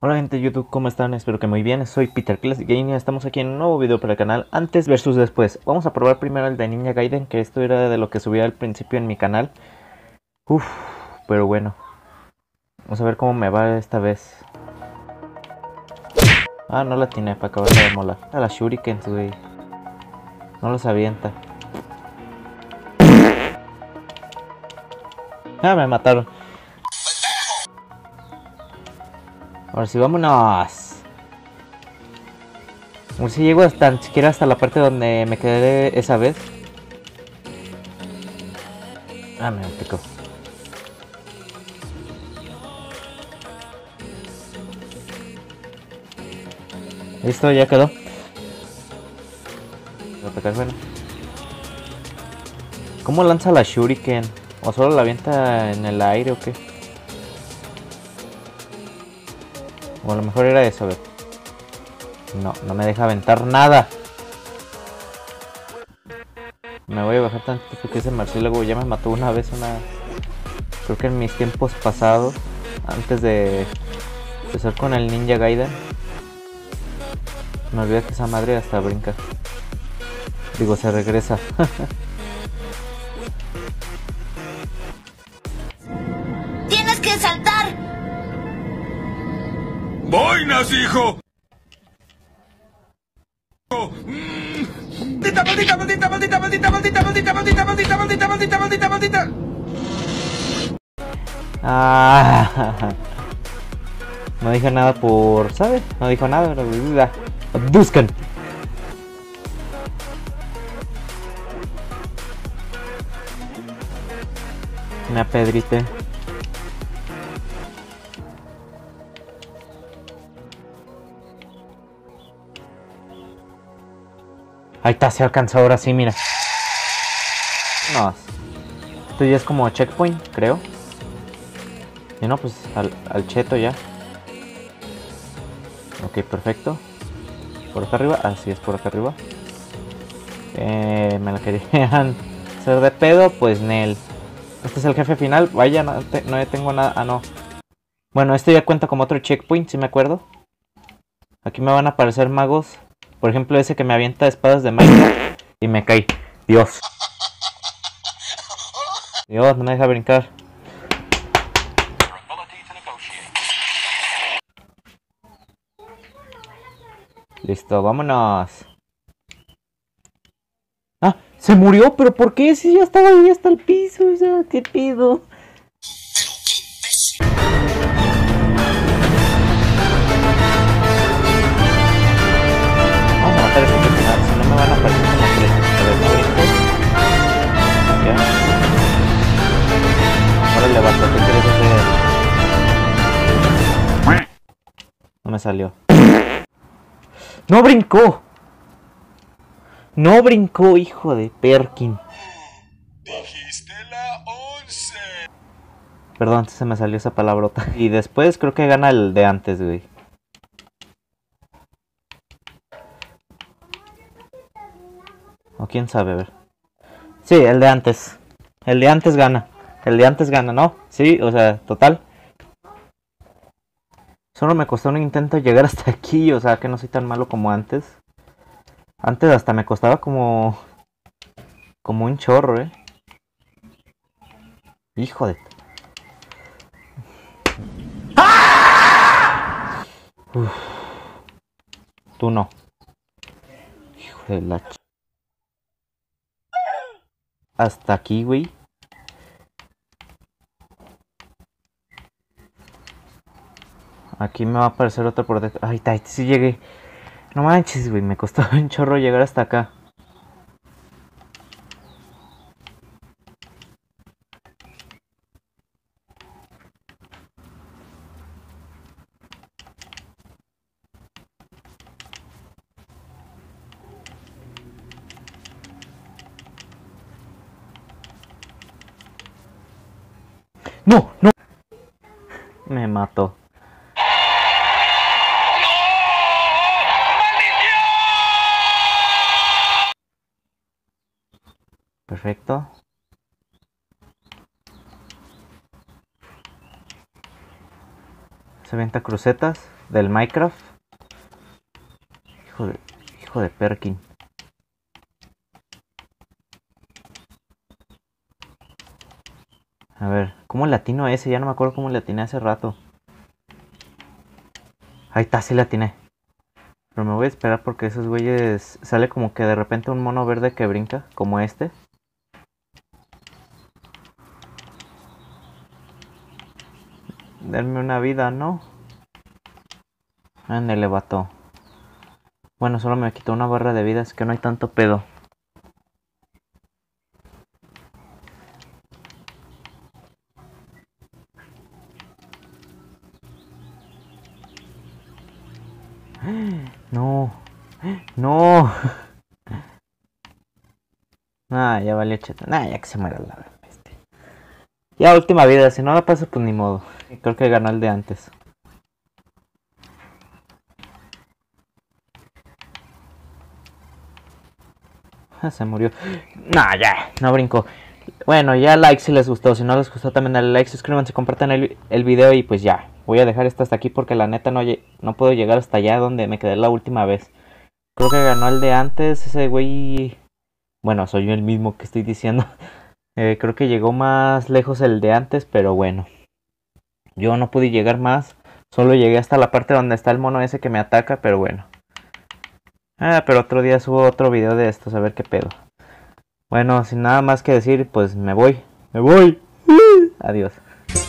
Hola gente de YouTube, ¿cómo están? Espero que muy bien. Soy Peter Classic Gaming y estamos aquí en un nuevo video para el canal antes versus después. Vamos a probar primero el de Ninja Gaiden, que esto era de lo que subía al principio en mi canal. Uff, pero bueno. Vamos a ver cómo me va esta vez. Ah, no la tiene para acabar de molar. A las shurikens, güey. No los avienta. Ah, me mataron. Ahora sí, vámonos. A ver si llego hasta, ni siquiera hasta la parte donde me quedé esa vez. Ah, me picó. Listo, ya quedó. Voy a atacar, bueno. ¿Cómo lanza la shuriken? ¿O solo la avienta en el aire o qué? O a lo mejor era eso, a ver. No, no me deja aventar nada. Me voy a bajar tantito porque ese murciélago ya me mató una vez, creo que en mis tiempos pasados, antes de empezar con el Ninja Gaiden. Me olvidé que esa madre hasta brinca. Digo, se regresa. ¡Tienes que saltar! ¡Boinas, hijo! ¡Maldita, maldita, maldita, maldita, maldita, maldita, maldita, maldita, maldita, maldita, maldita, maldita, maldita! Ah, no dije nada por... ¿sabes? No dijo nada, pero... Buscan. Me apedrité. Ahí está, se alcanzó ahora sí, mira. No, esto ya es como checkpoint, creo. Y no, pues al cheto ya. Ok, perfecto. Por acá arriba, así es, por acá arriba. Me la querían hacer de pedo, pues Nel. Este es el jefe final, vaya, no tengo nada, ah no. Bueno, esto ya cuenta como otro checkpoint, si me acuerdo. Aquí me van a aparecer magos. Por ejemplo, ese que me avienta espadas de Minecraft y me caí. Dios. Dios, no me deja brincar. Listo, vámonos. Ah, se murió, pero ¿por qué? Si ya estaba ahí hasta el piso, o sea, ¿qué pido? Vamos a matar a ese final, si no me van a aparecer como tres. A ver, no brinco. Ya. Órale, vato, ¿qué quieres hacer? No me salió. ¡No brincó! ¡No brincó, hijo de Perkin! Dijiste la 11. Perdón, se me salió esa palabrota. Y después creo que gana el de antes, güey. O quién sabe, a ver. Sí, el de antes. El de antes gana. El de antes gana, ¿no? Sí, o sea, total. Solo me costó un intento llegar hasta aquí, o sea, que no soy tan malo como antes. Antes hasta me costaba como un chorro, Hijo de... ¡Ah! Uf. Tú no. Hijo de la... Hasta aquí, güey. Aquí me va a aparecer otro por detrás. Ay, está, sí llegué. No manches, güey, me costó un chorro llegar hasta acá. ¡No! ¡No! Me mató. Perfecto. Se avienta crucetas. del Minecraft. Hijo de Perkin. A ver, ¿cómo latino ese? Ya no me acuerdo cómo latiné hace rato. Ahí está, sí latiné. Pero me voy a esperar porque esos güeyes... Sale como que de repente un mono verde que brinca, como este. Denme una vida, ¿no? Ándale, vato. Bueno, solo me quitó una barra de vida, es que no hay tanto pedo. No. No. Ah, ya valió cheta. Nah, ya que se muera la bestia. Ya última vida, si no la paso pues ni modo. Creo que ganó el de antes. Se murió. Nah, ya, no brincó. Bueno, ya like si les gustó. Si no les gustó también dale like, suscríbanse, compartan el video y pues ya. Voy a dejar esto hasta aquí porque la neta no puedo llegar hasta allá donde me quedé la última vez. Creo que ganó el de antes, ese güey... Bueno, soy yo el mismo que estoy diciendo. Creo que llegó más lejos el de antes, pero bueno. Yo no pude llegar más. Solo llegué hasta la parte donde está el mono ese que me ataca, pero bueno. Pero otro día subo otro video de estos, a ver qué pedo. Bueno, sin nada más que decir, pues me voy. ¡Me voy! Adiós.